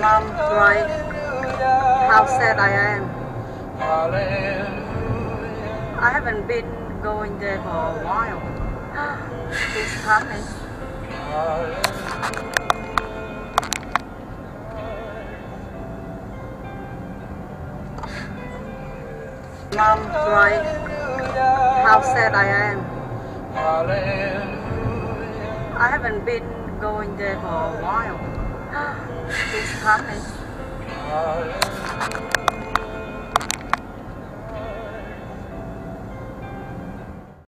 Mom, right? How sad I am. I haven't been going there for a while. He's coming. Mom, right? How sad I am. I haven't been going there for a while. He's coming.